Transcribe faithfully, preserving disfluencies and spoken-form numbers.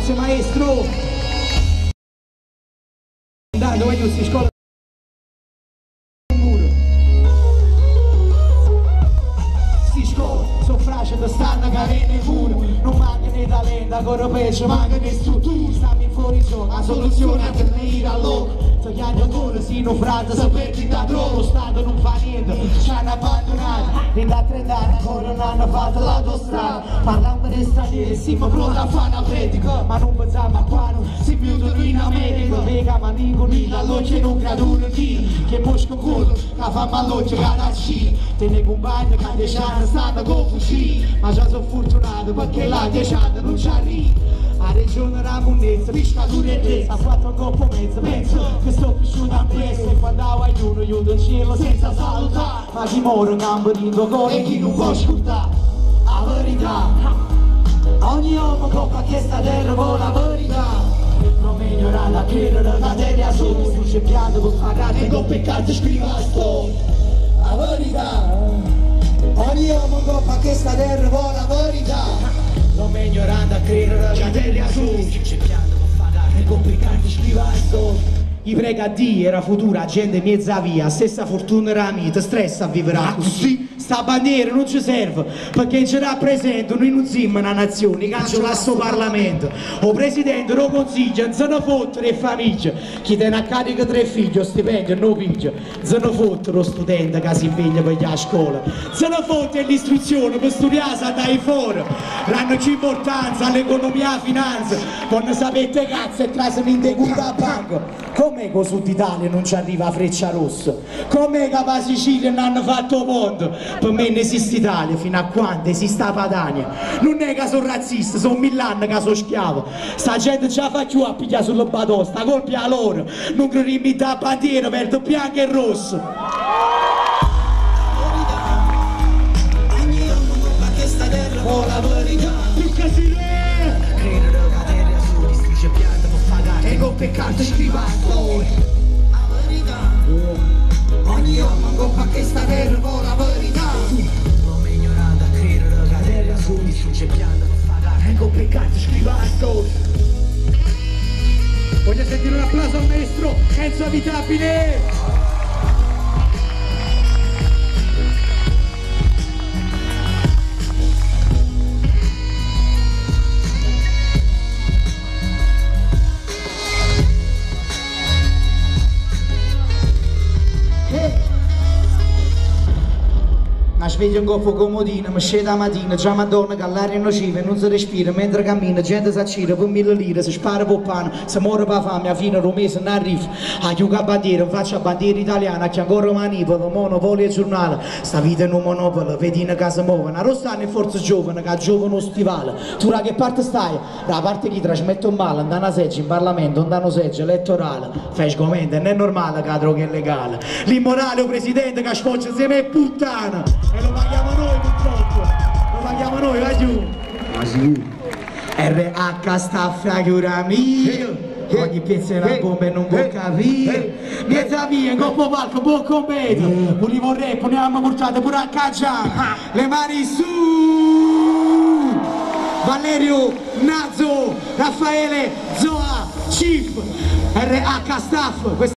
Grazie maestro. Andando voglio si scuola si scuola soffrasce da stanno carene pure non manca né talento ancora peggio manca né struttura stammi fuori gioco la soluzione è tenere a loco ti chiami ancora si non frate saperti da troppo lo stato non fa niente ci hanno abbandonato e da trenta anni ancora non hanno fatto l'autostrada parliamo di stranieri siamo pronti a fare una predica ma non pensiamo a quando si chiudono in America vega ma dicono la luce non graduano di che mosco culo che fa malocchio che da Cina te ne compagni che dieci anni stanno con fucili ma già sono fortunato perché là dieci anni non ci arrivo a regione Ramonezza, piscatura e testa, a quattro coppo mezzo, penso che sto cresciuto a presto e quando vai uno io del cielo senza salutare ma chi muore camperino con e chi non può ascoltare la verità ogni uomo coppa che sta terra con la verità non mi ignorare a credere la terra solo sto cercando per pagare con peccato scriva la storia la verità ogni uomo coppa che sta terra con la verità non mi ignorando a credere la terra solo sto cercando per pagare con peccato scriva la storia I prega a Dio, era futura, gente mezza via, stessa fortuna era la mia, ti stressa a vivere così. Sta bandiera non ci serve, perché ci rappresentano in un zimmo una nazione, che la sto Parlamento. O Presidente lo consiglia, non se ne fottere e famiglia. Chi tiene a carico tre figli, o stipendio non piglia. Se ne fottere lo studente che si impegna per andare a scuola. Se ne fottere l'istruzione per studiare se andare fuori. Danno importanza all'economia e alla finanza. Quando sapete cazzo e trasano in decuta a banco. Com'è che Sud Italia non ci arriva a Freccia Rossa? Com'è che a Sicilia non hanno fatto ponte? Per me non esiste Italia fino a quando esiste la Padania. Non è che sono razzista, sono mill'anni che sono schiavo. Sta gente ce la fa più a pigliare sulla batosta, colpia a loro. Non credo imitare la bandiera verde, bianco e rosso. Oh la verità, tu che si vede? Credere che la terra soli strisce pianta per pagare e con peccato scriva la storia. La verità, ogni uomo coppa che sta terra con la verità. Non mi ignorando a credere che la terra soli strisce pianta per pagare e con peccato scriva la storia. Voglio sentire un applauso al maestro Enzo Avitabile. Mi sveglio un coppio comodino, mi scendo la mattina, già madonna che l'aria è nociva e non si respira mentre cammina, gente si accira per mille lire, si spara per pane, si muore per fame, a fine un mese non arriva, a chiuga a bandiera, faccio a bandiera italiana, che ancora manipolo, monopolio e giornale, sta vita in un monopolo, vedi che si muovono, a Rossano è forse giovane, che ha giovane stivale, tu da che parte stai? Da parte chi trasmette un male, andano a seggio in Parlamento, andano a seggio elettorale, fai sgomento, non è normale che la droga è legale, l'immorale o presidente che scoccia insieme è puttana. E lo paghiamo noi purtroppo, lo paghiamo noi, vai giù. Ma sì. R H staffa chiura mia, ogni pezzo è una bomba e non può capire. Mezza via, in coppo palco, buon commedio. Volevo rap, ne abbiamo portato pure a caccia. Le mani su! Valerio, Nazzo, Raffaele, Zoa, Chief, R H Staff.